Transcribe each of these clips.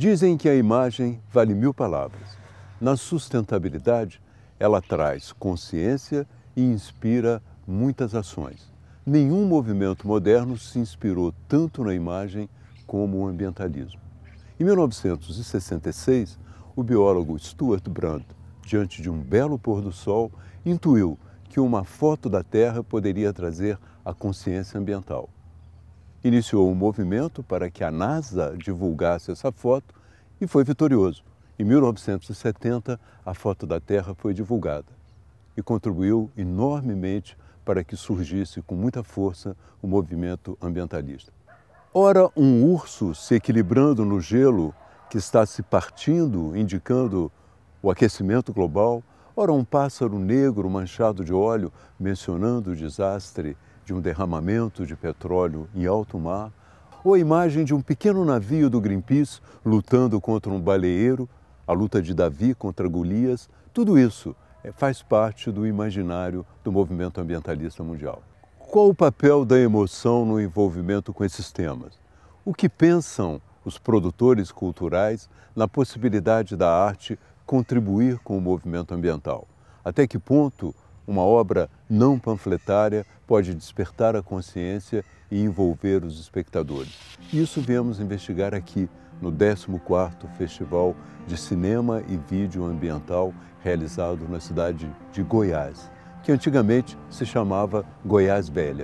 Dizem que a imagem vale 1000 palavras. Na sustentabilidade, ela traz consciência e inspira muitas ações. Nenhum movimento moderno se inspirou tanto na imagem como o ambientalismo. Em 1966, o biólogo Stuart Brand, diante de um belo pôr do sol, intuiu que uma foto da Terra poderia trazer a consciência ambiental. Iniciou um movimento para que a NASA divulgasse essa foto e foi vitorioso. Em 1970, a foto da Terra foi divulgada e contribuiu enormemente para que surgisse com muita força o movimento ambientalista. Ora, um urso se equilibrando no gelo que está se partindo, indicando o aquecimento global. Ora, um pássaro negro manchado de óleo, mencionando o desastre de um derramamento de petróleo em alto mar, ou a imagem de um pequeno navio do Greenpeace lutando contra um baleeiro, a luta de Davi contra Golias, tudo isso faz parte do imaginário do movimento ambientalista mundial. Qual o papel da emoção no envolvimento com esses temas? O que pensam os produtores culturais na possibilidade da arte contribuir com o movimento ambiental? Até que ponto uma obra não panfletária pode despertar a consciência e envolver os espectadores? Isso viemos investigar aqui no 14º Festival de Cinema e Vídeo Ambiental realizado na cidade de Goiás, que antigamente se chamava Goiás Velha.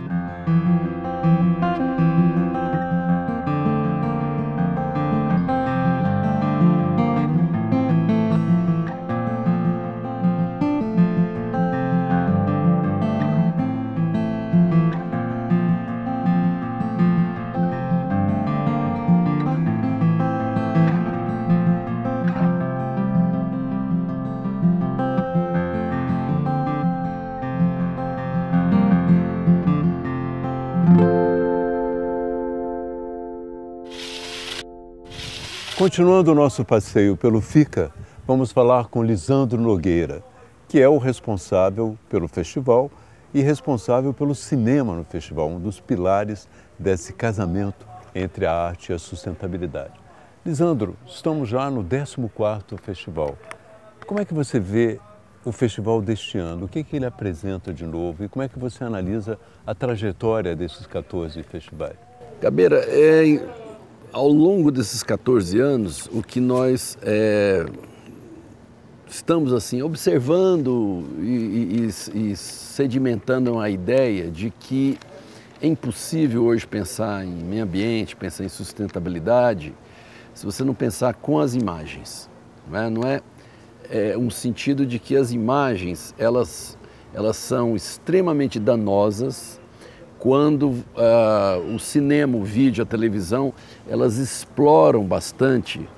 Continuando o nosso passeio pelo FICA, vamos falar com Lisandro Nogueira, que é o responsável pelo festival e responsável pelo cinema no festival, um dos pilares desse casamento entre a arte e a sustentabilidade. Lisandro, estamos já no 14º festival. Como é que você vê o festival deste ano? O que ele apresenta de novo e como é que você analisa a trajetória desses 14 festivais? Gabeira, ao longo desses 14 anos, o que nós estamos assim, observando e sedimentando a ideia de que é impossível hoje pensar em meio ambiente, pensar em sustentabilidade, se você não pensar com as imagens. Não é um sentido de que as imagens elas são extremamente danosas quando o cinema, o vídeo, a televisão, elas exploram bastante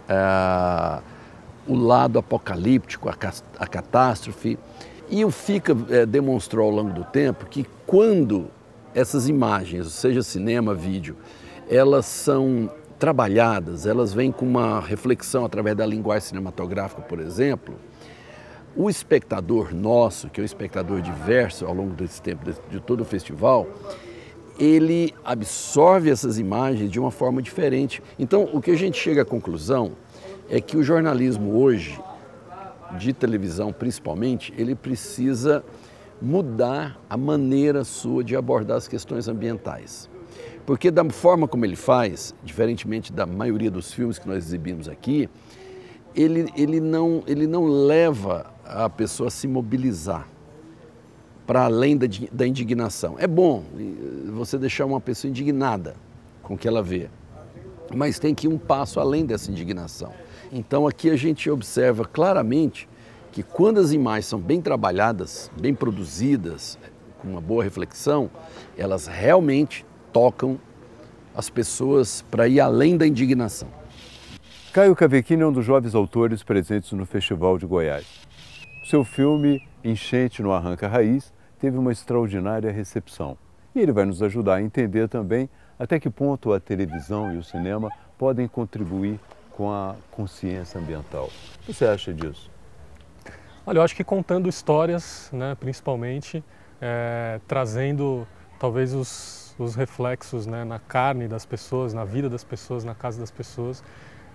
o lado apocalíptico, a catástrofe. E o FICA demonstrou ao longo do tempo que quando essas imagens, seja cinema, vídeo, elas são trabalhadas, elas vêm com uma reflexão através da linguagem cinematográfica, por exemplo, o espectador nosso, que é um espectador diverso ao longo desse tempo, de todo o festival, ele absorve essas imagens de uma forma diferente. Então, o que a gente chega à conclusão é que o jornalismo hoje, de televisão principalmente, ele precisa mudar a maneira sua de abordar as questões ambientais. Porque da forma como ele faz, diferentemente da maioria dos filmes que nós exibimos aqui, ele não leva a pessoa a se mobilizar para além da indignação. É bom você deixar uma pessoa indignada com o que ela vê, mas tem que ir um passo além dessa indignação. Então aqui a gente observa claramente que quando as imagens são bem trabalhadas, bem produzidas, com uma boa reflexão, elas realmente tocam as pessoas para ir além da indignação. Caio Cavecchini é um dos jovens autores presentes no Festival de Goiás. Seu filme Enchente no Arranca Raiz teve uma extraordinária recepção. E ele vai nos ajudar a entender também até que ponto a televisão e o cinema podem contribuir com a consciência ambiental. O que você acha disso? Olha, eu acho que contando histórias, né, principalmente, trazendo talvez os reflexos, né, na carne das pessoas, na vida das pessoas, na casa das pessoas,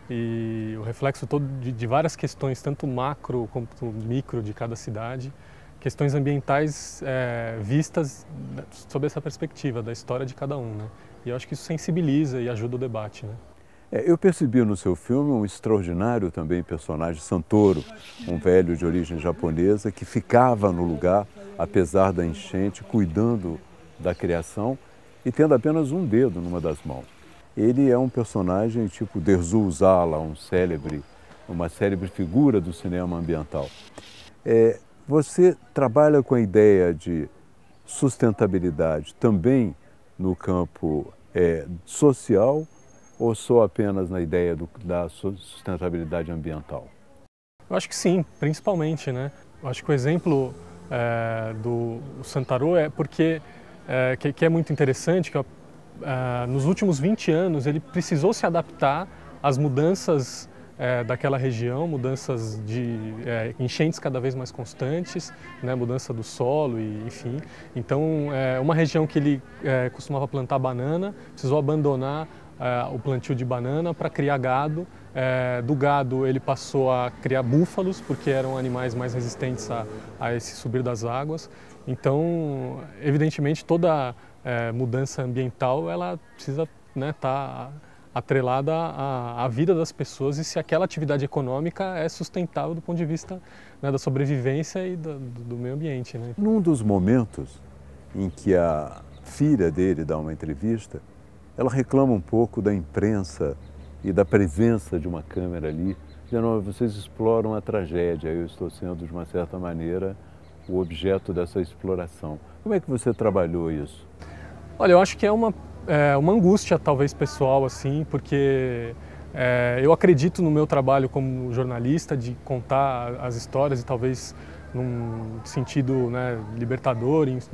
e o reflexo todo de várias questões, tanto macro quanto micro de cada cidade, questões ambientais vistas sob essa perspectiva da história de cada um, né? E eu acho que isso sensibiliza e ajuda o debate, né? Eu percebi no seu filme um extraordinário também personagem, Santoro, um velho de origem japonesa que ficava no lugar, apesar da enchente, cuidando da criação e tendo apenas um dedo numa das mãos. Ele é um personagem tipo Derzu Uzala, uma célebre figura do cinema ambiental. Você trabalha com a ideia de sustentabilidade também no campo social ou só apenas na ideia da sustentabilidade ambiental? Eu acho que sim, principalmente, né? Eu acho que o exemplo do Santoro é porque que é muito interessante, que nos últimos 20 anos ele precisou se adaptar às mudanças daquela região, mudanças de enchentes cada vez mais constantes, né, mudança do solo e enfim. Então, uma região que ele costumava plantar banana, precisou abandonar o plantio de banana para criar gado. Do gado ele passou a criar búfalos, porque eram animais mais resistentes a esse subir das águas. Então, evidentemente, toda mudança ambiental ela precisa estar atrelada à vida das pessoas e se aquela atividade econômica é sustentável do ponto de vista, né, da sobrevivência e do meio ambiente, né? Num dos momentos em que a filha dele dá uma entrevista, ela reclama um pouco da imprensa e da presença de uma câmera ali, dizendo: vocês exploram a tragédia, eu estou sendo, de uma certa maneira, o objeto dessa exploração. Como é que você trabalhou isso? Olha, eu acho que é uma angústia talvez pessoal, assim, porque eu acredito no meu trabalho como jornalista de contar as histórias e talvez num sentido, né, libertador e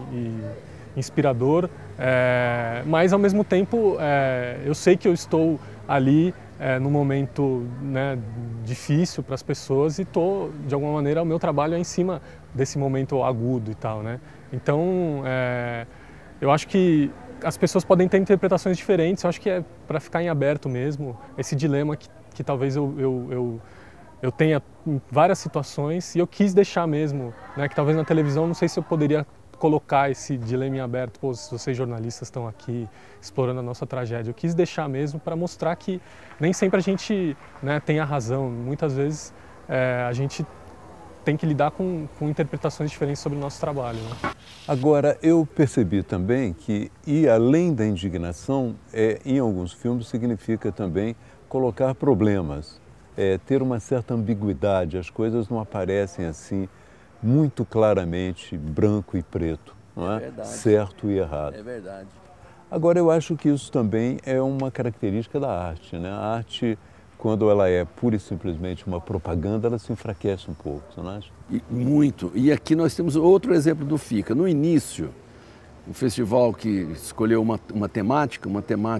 inspirador, mas ao mesmo tempo eu sei que eu estou ali num momento, né, difícil para as pessoas e de alguma maneira o meu trabalho é em cima desse momento agudo e tal, né? Então eu acho que as pessoas podem ter interpretações diferentes, eu acho que é para ficar em aberto mesmo, esse dilema que talvez eu tenha em várias situações e eu quis deixar mesmo, né, que talvez na televisão não sei se eu poderia colocar esse dilema em aberto, pô, se vocês jornalistas estão aqui explorando a nossa tragédia. Eu quis deixar mesmo para mostrar que nem sempre a gente, né, tem a razão, muitas vezes a gente tem que lidar com interpretações diferentes sobre o nosso trabalho, né? Agora, eu percebi também que ir além da indignação, em alguns filmes, significa também colocar problemas, ter uma certa ambiguidade, as coisas não aparecem assim muito claramente branco e preto, não é? Verdade. Certo e errado. É verdade. Agora, eu acho que isso também é uma característica da arte, né? A arte, quando ela é pura e simplesmente uma propaganda, ela se enfraquece um pouco, você não acha? Muito. E aqui nós temos outro exemplo do FICA. No início, um festival que escolheu uma temática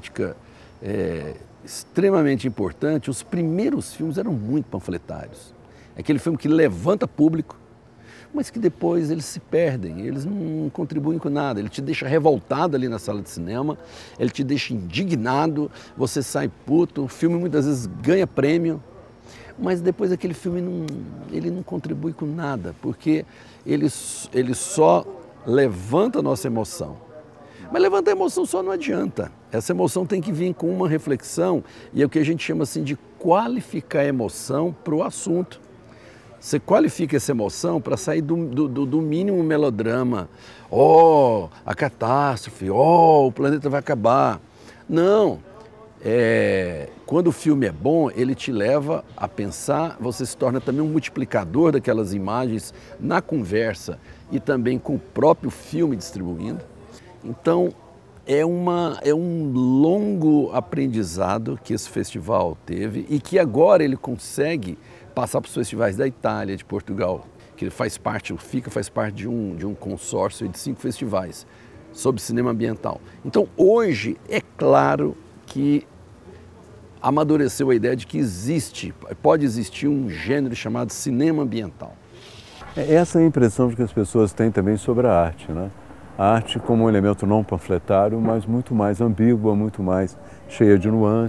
extremamente importante, os primeiros filmes eram muito panfletários. Aquele filme que levanta público, mas que depois eles se perdem, eles não contribuem com nada. Ele te deixa revoltado ali na sala de cinema, ele te deixa indignado, você sai puto, o filme muitas vezes ganha prêmio, mas depois aquele filme ele não contribui com nada, porque ele só levanta a nossa emoção. Mas levantar a emoção só não adianta. Essa emoção tem que vir com uma reflexão e é o que a gente chama assim de qualificar a emoção para o assunto. Você qualifica essa emoção para sair do mínimo melodrama. Oh, a catástrofe, oh, o planeta vai acabar. Não, quando o filme é bom, ele te leva a pensar, você se torna também um multiplicador daquelas imagens na conversa e também com o próprio filme distribuindo. Então, é um longo aprendizado que esse festival teve e que agora ele consegue passar para os festivais da Itália, de Portugal, que ele faz parte, o FICA faz parte de um consórcio de 5 festivais sobre cinema ambiental. Então, hoje, é claro que amadureceu a ideia de que pode existir um gênero chamado cinema ambiental. Essa é a impressão que as pessoas têm também sobre a arte, né? A arte como um elemento não panfletário, mas muito mais ambígua, muito mais cheia de nuances.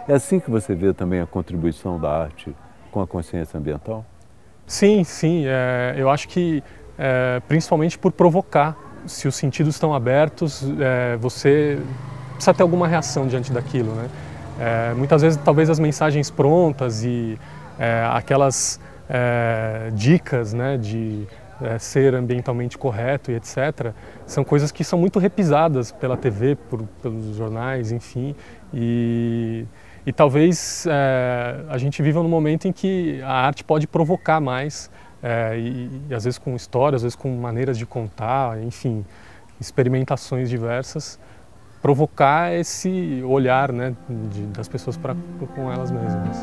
É assim que você vê também a contribuição da arte com a consciência ambiental? Sim, sim. Eu acho que principalmente por provocar. Se os sentidos estão abertos, você precisa ter alguma reação diante daquilo, né? Muitas vezes, talvez as mensagens prontas e aquelas dicas, né, de ser ambientalmente correto e etc., são coisas que são muito repisadas pela TV, pelos jornais, enfim, e talvez a gente viva num momento em que a arte pode provocar mais, e às vezes com histórias, às vezes com maneiras de contar, enfim, experimentações diversas, provocar esse olhar, né, das pessoas com elas mesmas.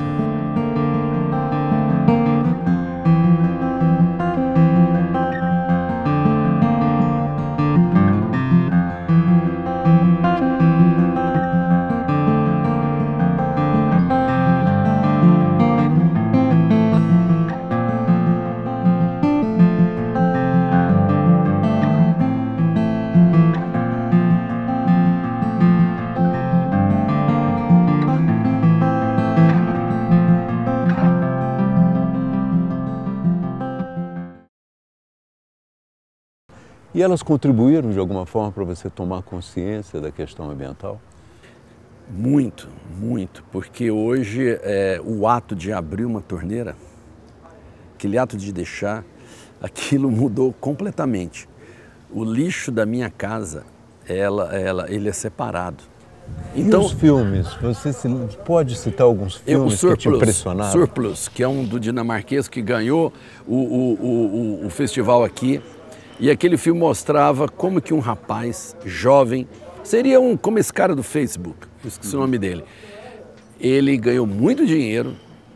E elas contribuíram de alguma forma para você tomar consciência da questão ambiental? Muito, muito, porque hoje o ato de abrir uma torneira, aquele ato de deixar, aquilo mudou completamente. O lixo da minha casa, ele é separado. Então, e os filmes? Você pode citar alguns filmes que te impressionaram? Surplus, que é um do dinamarquês que ganhou o festival aqui. E aquele filme mostrava como que um rapaz jovem, seria como esse cara do Facebook, eu esqueci o nome dele. Ele ganhou muito dinheiro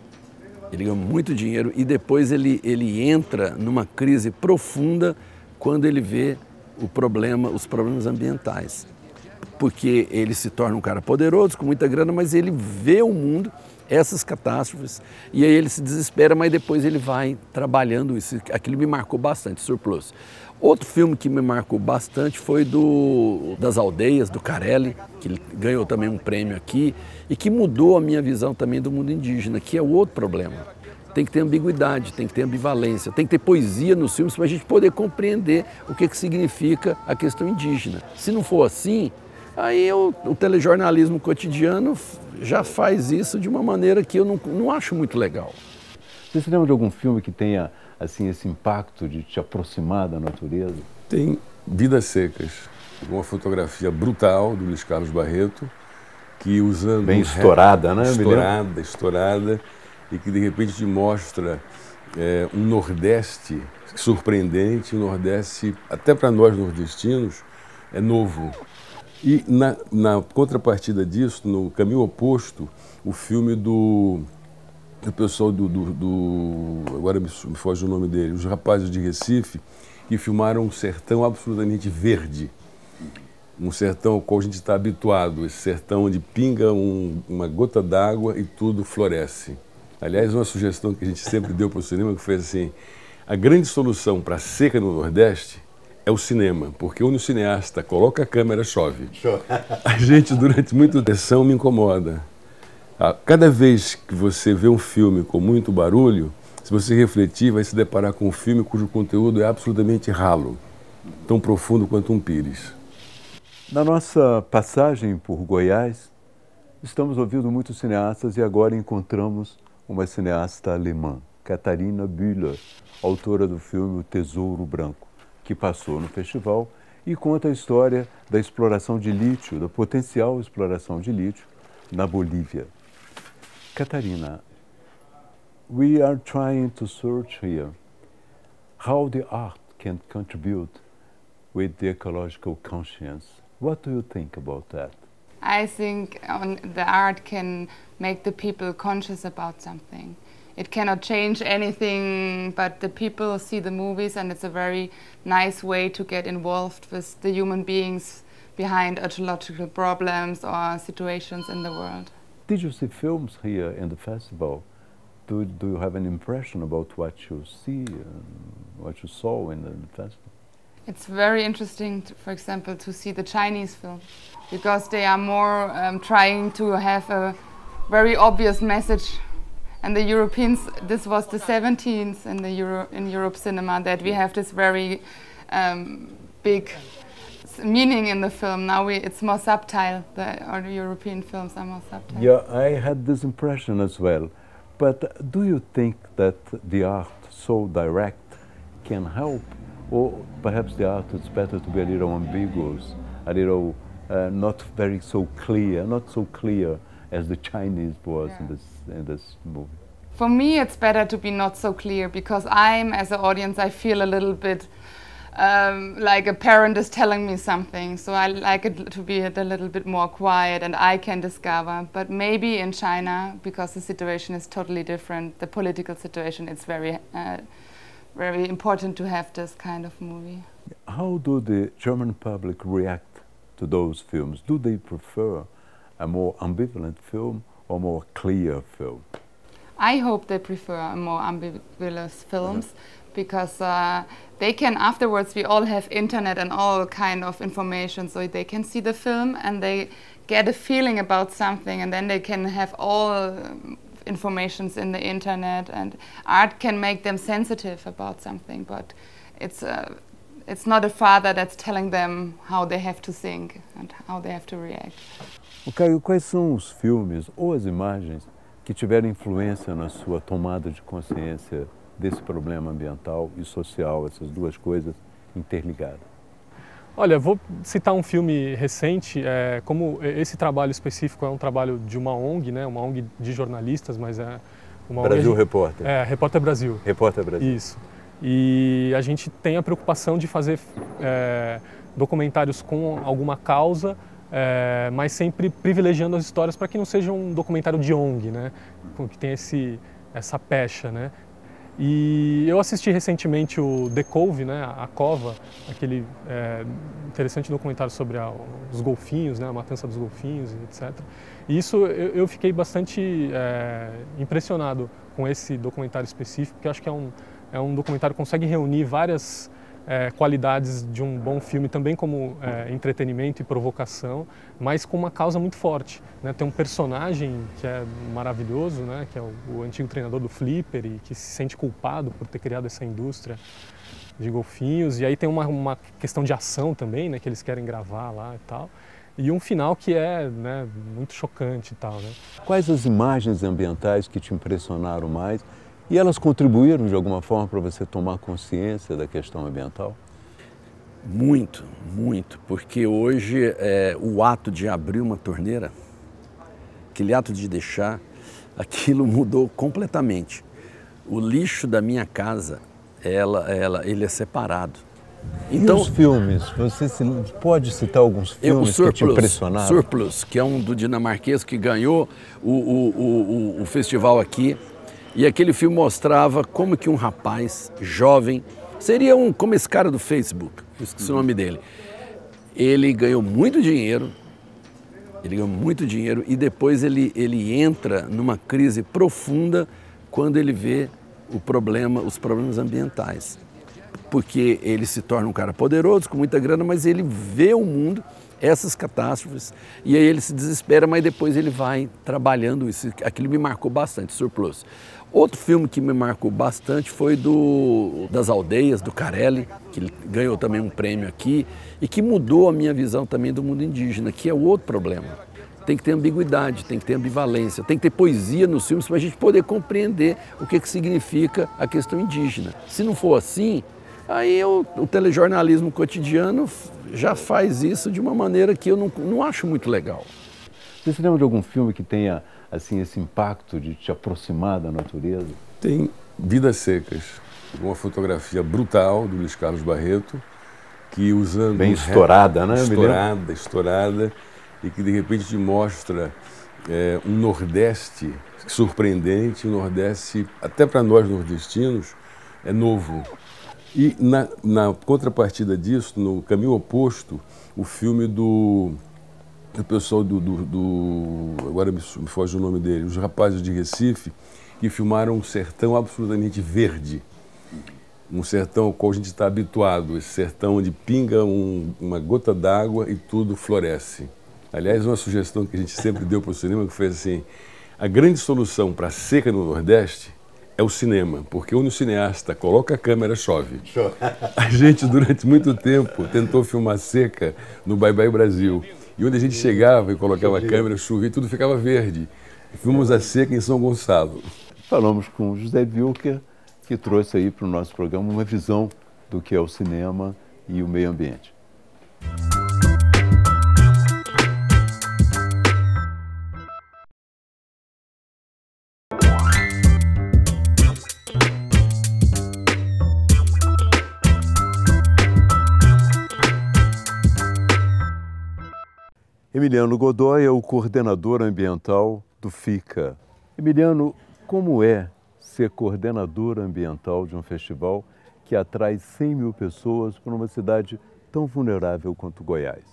e depois ele entra numa crise profunda quando ele vê os problemas ambientais. Porque ele se torna um cara poderoso, com muita grana, mas ele vê o mundo, essas catástrofes, e aí ele se desespera, mas depois ele vai trabalhando isso. Aquilo me marcou bastante, Surplus. Outro filme que me marcou bastante foi das Aldeias, do Carelli, que ele ganhou também um prêmio aqui, e que mudou a minha visão também do mundo indígena, que é o outro problema. Tem que ter ambiguidade, tem que ter ambivalência, tem que ter poesia nos filmes para a gente poder compreender o que significa a questão indígena. Se não for assim, aí o telejornalismo cotidiano já faz isso de uma maneira que eu não acho muito legal. Você se lembra de algum filme que tenha assim, esse impacto de te aproximar da natureza? Tem Vidas Secas, uma fotografia brutal do Luiz Carlos Barreto, que usando... Bem estourada, né? Estourada, e que de repente te mostra um Nordeste surpreendente, um Nordeste, até para nós nordestinos, é novo. E na contrapartida disso, no caminho oposto, o filme do pessoal agora me foge o nome dele, os rapazes de Recife, que filmaram um sertão absolutamente verde. Um sertão ao qual a gente está habituado, esse sertão onde pinga uma gota d'água e tudo floresce. Aliás, uma sugestão que a gente sempre deu para o cinema, que foi assim, a grande solução para a seca no Nordeste é o cinema, porque onde o cineasta coloca a câmera, chove. A gente, durante muita atenção, me incomoda. Cada vez que você vê um filme com muito barulho, se você refletir, vai se deparar com um filme cujo conteúdo é absolutamente ralo, tão profundo quanto um pires. Na nossa passagem por Goiás, estamos ouvindo muitos cineastas e agora encontramos uma cineasta alemã, Katharina Bühler, autora do filme O Tesouro Branco, que passou no festival e conta a história da exploração de lítio, da potencial exploração de lítio na Bolívia. Katharina, we are trying to search here how the art can contribute with the ecological conscience. What do you think about that? I think the art can make the people conscious about something. It cannot change anything, but the people see the movies and it's a very nice way to get involved with the human beings behind ecological problems or situations in the world. Did you see films here in the festival? Do you have an impression about what you see, what you saw in the festival? It's very interesting, for example, to see the Chinese film, because they are more trying to have a very obvious message. And the Europeans, this was the 17th in Europe cinema, that we have this very big meaning in the film. Now it's more subtle, the European films are more subtle. Yeah, I had this impression as well. But do you think that the art so direct can help? Or perhaps the art is better to be a little ambiguous, a little not very so clear, not so clear as the Chinese was in this movie? For me, it's better to be not so clear, because as an audience, I feel a little bit like a parent is telling me something. So I like it to be a little bit more quiet and I can discover. But maybe in China, because the situation is totally different, the political situation, it's very, very important to have this kind of movie. How do the German public react to those films? Do they prefer a more ambivalent film or more clear film? I hope they prefer more ambiguous films, because they can, afterwards, we all have internet and all kind of information, so they can see the film and they get a feeling about something, and then they can have all informations in the internet, and art can make them sensitive about something, but it's not a father that's telling them how they have to think and how they have to react. Caio, quais são os filmes ou as imagens que tiveram influência na sua tomada de consciência desse problema ambiental e social, essas duas coisas interligadas? Olha, vou citar um filme recente, como esse trabalho específico é um trabalho de uma ONG, né, uma ONG de jornalistas, mas é uma Brasil ONG... Repórter. Repórter Brasil. Repórter Brasil. Isso. E a gente tem a preocupação de fazer documentários com alguma causa, mas sempre privilegiando as histórias para que não seja um documentário de ONG, né, que tem essa pecha, né. E eu assisti recentemente o The Cove, né, a Cova, aquele interessante documentário sobre os golfinhos, né, a matança dos golfinhos, etc. E isso eu fiquei bastante impressionado com esse documentário específico, porque eu acho que é um documentário que consegue reunir várias qualidades de um bom filme, também como entretenimento e provocação, mas com uma causa muito forte, né? Tem um personagem que é maravilhoso, né? Que é o antigo treinador do Flipper, e que se sente culpado por ter criado essa indústria de golfinhos, e aí tem uma questão de ação também, né? Que eles querem gravar lá e tal, e um final que é, né, muito chocante e tal, né? Quais as imagens ambientais que te impressionaram mais? E elas contribuíram de alguma forma para você tomar consciência da questão ambiental? Muito, muito, porque hoje o ato de abrir uma torneira, aquele ato de deixar, aquilo mudou completamente. O lixo da minha casa, ele é separado. Então, e os filmes? Você pode citar alguns filmes que te impressionaram? Surplus, que é um do dinamarquês que ganhou o festival aqui. E aquele filme mostrava como que um rapaz jovem, seria como esse cara do Facebook, esqueci o nome dele. Ele ganhou muito dinheiro e depois ele entra numa crise profunda quando ele vê os problemas ambientais. Porque ele se torna um cara poderoso, com muita grana, mas ele vê o mundo, essas catástrofes, e aí ele se desespera, mas depois ele vai trabalhando isso. Aquilo me marcou bastante, Surplus. Outro filme que me marcou bastante foi das Aldeias, do Carelli, que ele ganhou também um prêmio aqui, e que mudou a minha visão também do mundo indígena, que é o outro problema. Tem que ter ambiguidade, tem que ter ambivalência, tem que ter poesia nos filmes para a gente poder compreender o que significa a questão indígena. Se não for assim, aí o telejornalismo cotidiano já faz isso de uma maneira que eu não acho muito legal. Você se lembra de algum filme que tenha assim, esse impacto de te aproximar da natureza? Tem Vidas Secas, uma fotografia brutal do Luiz Carlos Barreto, que usando... Bem estourada, né? Estourada, e que de repente te mostra um Nordeste surpreendente, um Nordeste, até para nós nordestinos, é novo. E na contrapartida disso, no caminho oposto, o filme do pessoal agora me foge o nome dele, os rapazes de Recife, que filmaram um sertão absolutamente verde. Um sertão ao qual a gente está habituado, esse sertão onde pinga uma gota d'água e tudo floresce. Aliás, uma sugestão que a gente sempre deu para o cinema, que foi assim, A grande solução para a seca no Nordeste é o cinema, porque onde o cineasta coloca a câmera, chove. A gente, durante muito tempo, tentou filmar seca no Bye Bye Brasil. E onde a gente chegava e colocava a câmera, chovia e tudo ficava verde. Filmamos a seca em São Gonçalo. Falamos com o José Wilker, que trouxe aí para o nosso programa uma visão do que é o cinema e o meio ambiente. Emiliano Godoy é o coordenador ambiental do FICA. Emiliano, como é ser coordenador ambiental de um festival que atrai 100 mil pessoas para uma cidade tão vulnerável quanto Goiás?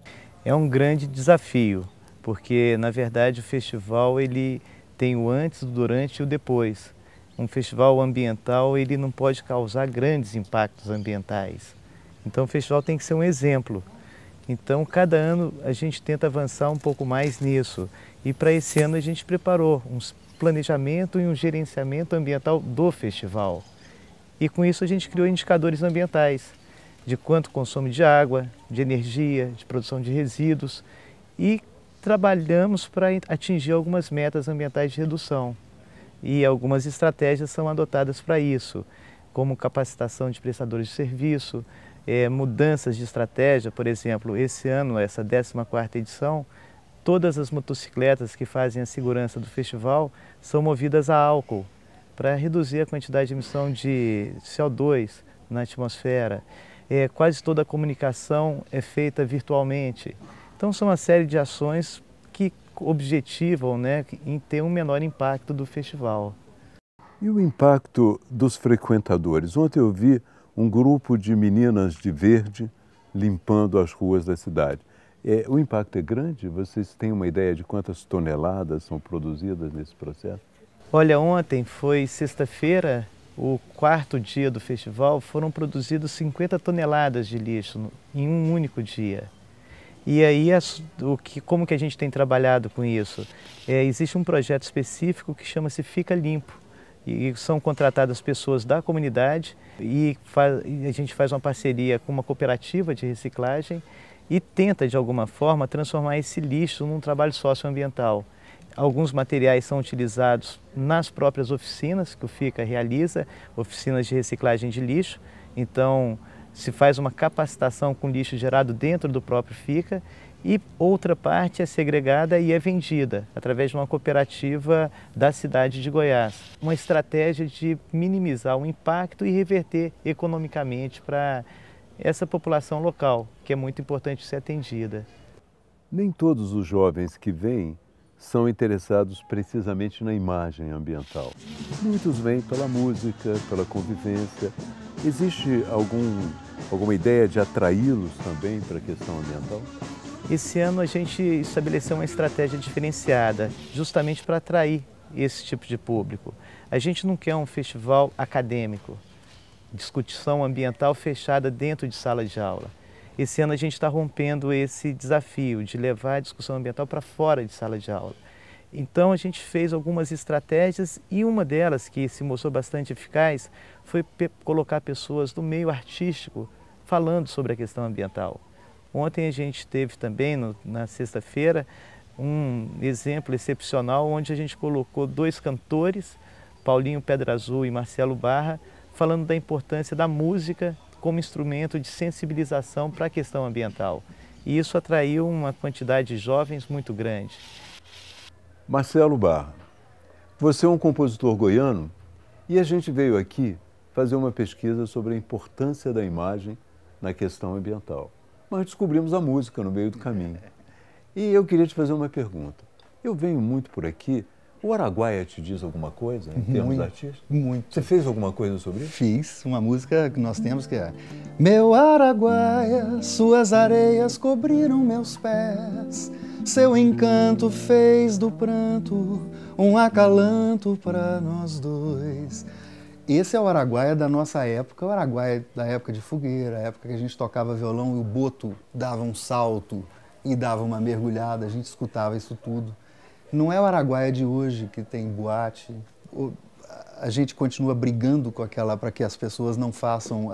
É um grande desafio, porque na verdade o festival ele tem o antes, o durante e o depois. Um festival ambiental ele não pode causar grandes impactos ambientais. Então o festival tem que ser um exemplo. Então, cada ano a gente tenta avançar um pouco mais nisso. E para esse ano a gente preparou um planejamento e um gerenciamento ambiental do festival. E com isso a gente criou indicadores ambientais, de quanto consumo de água, de energia, de produção de resíduos. E trabalhamos para atingir algumas metas ambientais de redução. E algumas estratégias são adotadas para isso, como capacitação de prestadores de serviço, mudanças de estratégia. Por exemplo, esse ano, essa 14ª edição, todas as motocicletas que fazem a segurança do festival são movidas a álcool para reduzir a quantidade de emissão de CO2 na atmosfera. Quase toda a comunicação é feita virtualmente. Então são uma série de ações que objetivam, né, em ter um menor impacto do festival. E o impacto dos frequentadores? Ontem eu vi um grupo de meninas de verde limpando as ruas da cidade. O impacto é grande? Vocês têm uma ideia de quantas toneladas são produzidas nesse processo? Olha, ontem foi sexta-feira, o 4º dia do festival, foram produzidos 50 toneladas de lixo em um único dia. E aí, como que a gente tem trabalhado com isso? Existe um projeto específico que chama-se Fica Limpo. E são contratadas pessoas da comunidade e a gente faz uma parceria com uma cooperativa de reciclagem e tenta, de alguma forma, transformar esse lixo num trabalho socioambiental. Alguns materiais são utilizados nas próprias oficinas que o FICA realiza, oficinas de reciclagem de lixo. Então, se faz uma capacitação com lixo gerado dentro do próprio FICA e outra parte é segregada e é vendida através de uma cooperativa da cidade de Goiás. Uma estratégia de minimizar o impacto e reverter economicamente para essa população local, que é muito importante ser atendida. Nem todos os jovens que vêm são interessados precisamente na imagem ambiental. Muitos vêm pela música, pela convivência. Existe alguma ideia de atraí-los também para a questão ambiental? Esse ano a gente estabeleceu uma estratégia diferenciada, justamente para atrair esse tipo de público. A gente não quer um festival acadêmico, discussão ambiental fechada dentro de sala de aula. Esse ano a gente está rompendo esse desafio de levar a discussão ambiental para fora de sala de aula. Então a gente fez algumas estratégias e uma delas, que se mostrou bastante eficaz, foi colocar pessoas do meio artístico falando sobre a questão ambiental. Ontem a gente teve também, na sexta-feira, um exemplo excepcional onde a gente colocou 2 cantores, Paulinho Pedra Azul e Marcelo Barra, falando da importância da música como instrumento de sensibilização para a questão ambiental. E isso atraiu uma quantidade de jovens muito grande. Marcelo Barra, você é um compositor goiano e a gente veio aqui fazer uma pesquisa sobre a importância da imagem na questão ambiental. Nós descobrimos a música no meio do caminho. E eu queria te fazer uma pergunta. Eu venho muito por aqui. O Araguaia te diz alguma coisa em termos artísticos? Muito. Você fez alguma coisa sobre isso? Fiz uma música que nós temos que é: Meu Araguaia, suas areias cobriram meus pés, seu encanto fez do pranto um acalanto para nós dois. Esse é o Araguaia da nossa época, o Araguaia da época de fogueira, a época que a gente tocava violão e o boto dava um salto e dava uma mergulhada, a gente escutava isso tudo. Não é o Araguaia de hoje que tem boate. A gente continua brigando com aquela para que as pessoas não façam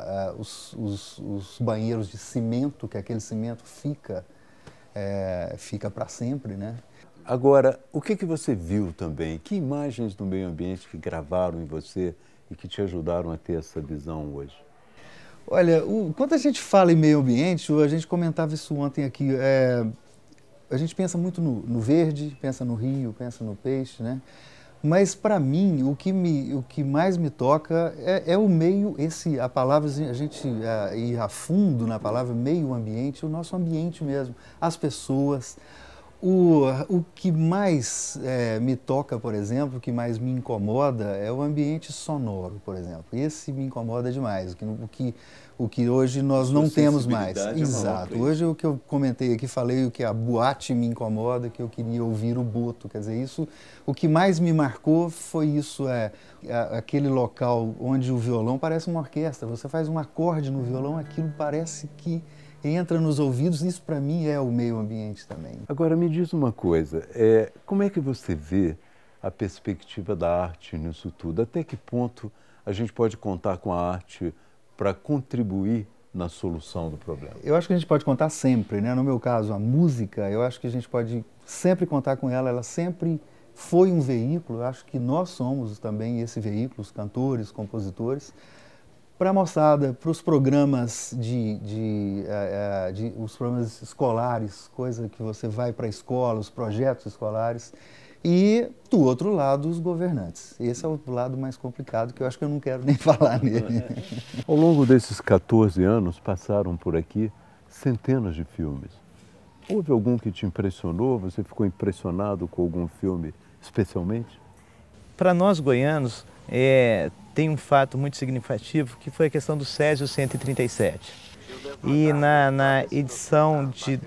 os banheiros de cimento, que aquele cimento fica para sempre, né? Agora, o que você viu também? Que imagens do meio ambiente que gravaram em você e que te ajudaram a ter essa visão hoje? Olha, quando a gente fala em meio ambiente, a gente comentava isso ontem aqui, a gente pensa muito no verde, pensa no rio, pensa no peixe, né? Mas para mim, o que mais me toca é o meio, a palavra, a gente ir a fundo na palavra meio ambiente, o nosso ambiente mesmo, as pessoas. O que mais me toca, por exemplo, o que mais me incomoda é o ambiente sonoro, por exemplo. Esse me incomoda demais, o que hoje nós não temos mais. Exato. Hoje o que eu comentei aqui, falei o que a boate me incomoda, que eu queria ouvir o boto. Quer dizer, o que mais me marcou foi isso, aquele local onde o violão parece uma orquestra. Você faz um acorde no violão, aquilo parece que entra nos ouvidos, isso para mim é o meio ambiente também. Agora me diz uma coisa, como é que você vê a perspectiva da arte nisso tudo? Até que ponto a gente pode contar com a arte para contribuir na solução do problema? Eu acho que a gente pode contar sempre, né? No meu caso, a música, eu acho que a gente pode sempre contar com ela sempre foi um veículo, eu acho que nós somos também esse veículo, os cantores, compositores, para a moçada, para os programas os programas escolares, coisa que você vai para a escola, os projetos escolares, e do outro lado os governantes. Esse é o lado mais complicado, que eu acho que eu não quero nem falar nele. Ao longo desses 14 anos passaram por aqui centenas de filmes. Houve algum que te impressionou? Você ficou impressionado com algum filme especialmente? Para nós goianos, tem um fato muito significativo, que foi a questão do Césio 137. E na edição de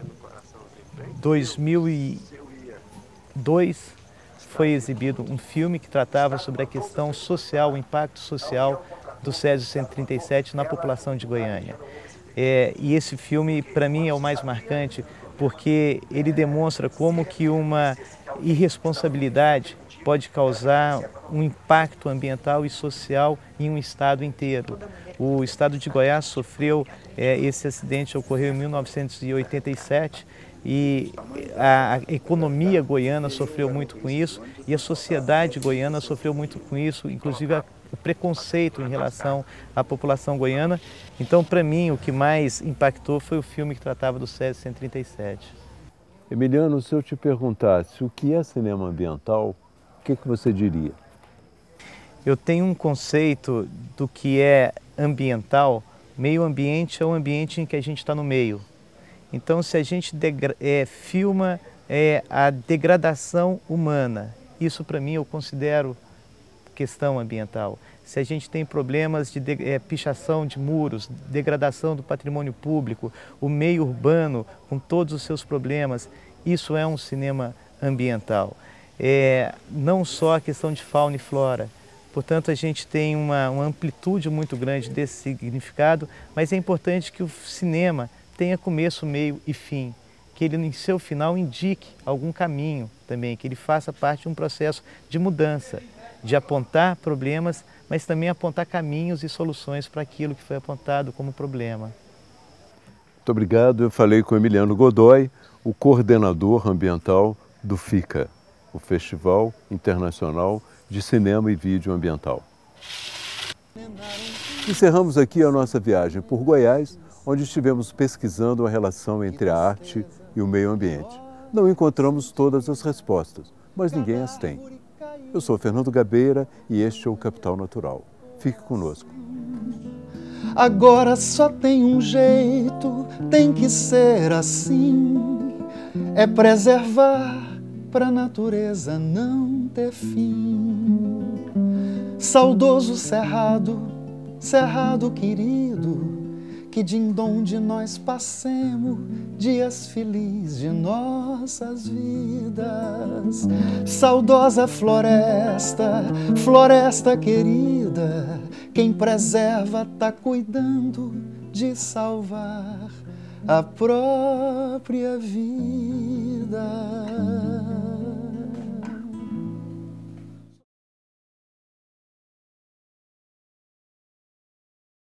2002, foi exibido um filme que tratava sobre a questão social, o impacto social do Césio 137 na população de Goiânia. E esse filme, para mim, é o mais marcante, porque ele demonstra como que uma irresponsabilidade pode causar um impacto ambiental e social em um estado inteiro. O estado de Goiás sofreu, esse acidente ocorreu em 1987 e a economia goiana sofreu muito com isso e a sociedade goiana sofreu muito com isso, inclusive o preconceito em relação à população goiana. Então, para mim, o que mais impactou foi o filme que tratava do Césio 137. Emiliano, se eu te perguntasse o que é cinema ambiental, o que você diria? Eu tenho um conceito do que é ambiental. Meio ambiente é o ambiente em que a gente está no meio. Então, se a gente filma a degradação humana, isso para mim eu considero questão ambiental. Se a gente tem problemas de pichação de muros, degradação do patrimônio público, o meio urbano com todos os seus problemas, isso é um cinema ambiental. Não só a questão de fauna e flora. Portanto, a gente tem uma amplitude muito grande desse significado, mas é importante que o cinema tenha começo, meio e fim, que ele em seu final indique algum caminho também, que ele faça parte de um processo de mudança, de apontar problemas, mas também apontar caminhos e soluções para aquilo que foi apontado como problema. Muito obrigado. Eu falei com Emiliano Godoy, o coordenador ambiental do FICA, o Festival Internacional de Cinema e Vídeo Ambiental. Encerramos aqui a nossa viagem por Goiás, onde estivemos pesquisando a relação entre a arte e o meio ambiente. Não encontramos todas as respostas, mas ninguém as tem. Eu sou Fernando Gabeira e este é o Capital Natural. Fique conosco. Agora só tem um jeito, tem que ser assim, é preservar pra natureza não ter fim. Saudoso cerrado, cerrado querido, que de nós passemos dias felizes de nossas vidas. Saudosa floresta, floresta querida, quem preserva tá cuidando de salvar a própria vida.